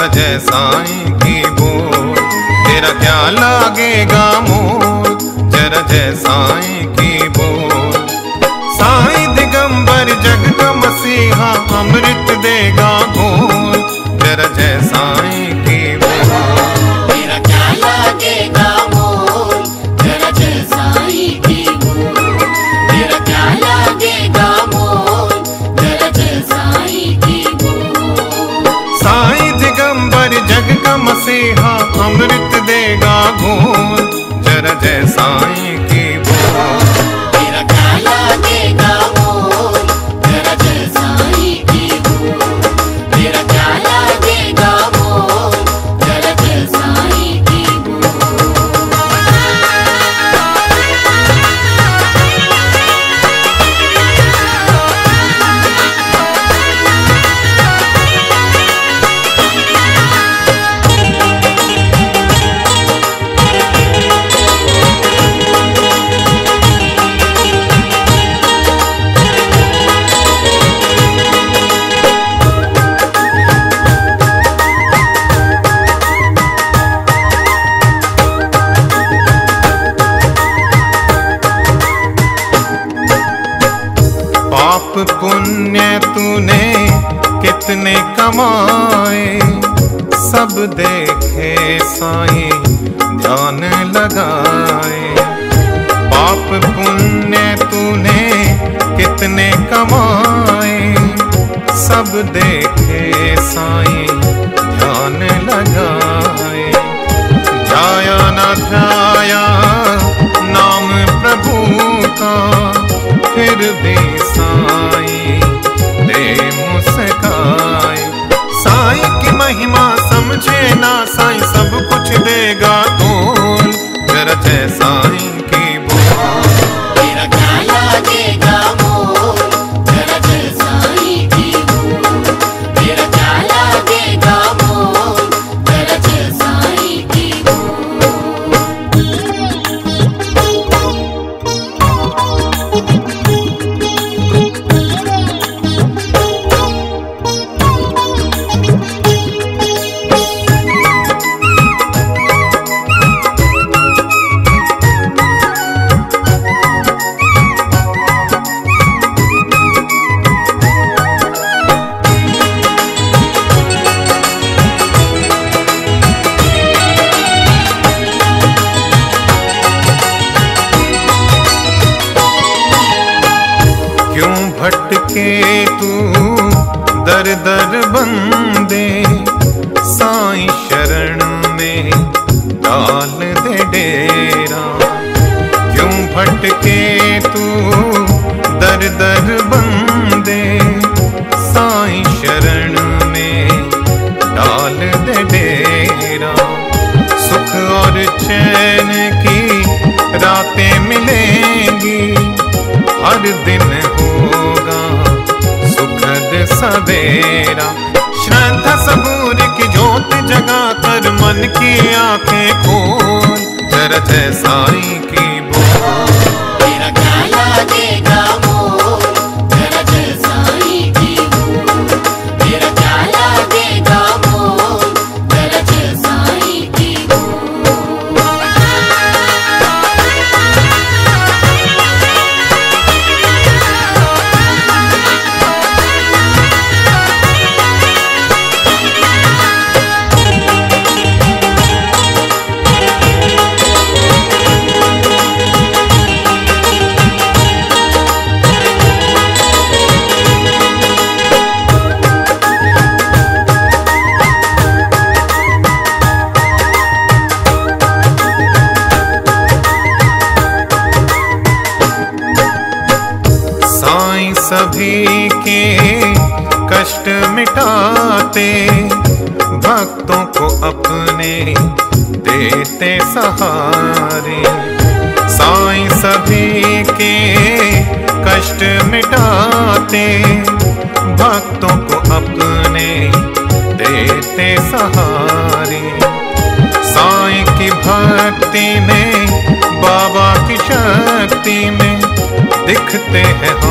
जरा जय साईं की बोल, तेरा क्या लागेगा मोल, जरा जय साईं की बोल। साईं दिगंबर जग का मसीहा, अमृत देगा घोल, जरा जय साईं की बोल। तेरा क्या लागेगा मोल, जरा जय साईं की बोल, तेरा क्या लागेगा मोल, जरा जय साईं की बोल। साईं दिगंबर जग का मसीहा, अमृत देगा घोल, जरा जय साईं की बोल। तेरा क्या लागेगा मोल, जरा जय साईं की बोल, तेरा क्या लागेगा मोल, जरा जय साईं की बोल। पाप पुण्य तूने कितने कमाए, सब देखे साईं ध्यान लगाए। पाप पुण्य तूने कितने कमाए, सब देखे साईं ध्यान लगाए। जाया न जाया नाम प्रभु का, फिर भी साईं दे मुस्काए। साईं की महिमा समझे ना, साईं सब कुछ देगा तोल, जरा जय साईं की बोल। तेरा क्या लागेगा मोल, जरा जय साईं की बोल, तेरा क्या लागेगा मोल, जरा जय साईं की बोल। क्यों भटके तू दर दर बंदे, साईं शरण में डाल दे डेरा। क्यों भटके तू दर दर बंदे, साईं शरण में डाल दे डेरा। सुख और चैन की रातें मिलेंगी, हर दिन होगा सुखद सवेरा। श्रद्धा सबूर की ज्योत जगा कर मन की आंखें खोल, जरा जय साईं की बोल। तेरा क्या लागेगा मोल, जरा जय साईं की बोल, तेरा क्या लागेगा मोल, जरा जय साईं की बोल। साईं सभी के कष्ट मिटाते, भक्तों को अपने देते सहारे। साईं सभी के कष्ट मिटाते, भक्तों को अपने देते सहारे। साईं की भक्ति में, बाबा की शक्ति में, दिखते हैं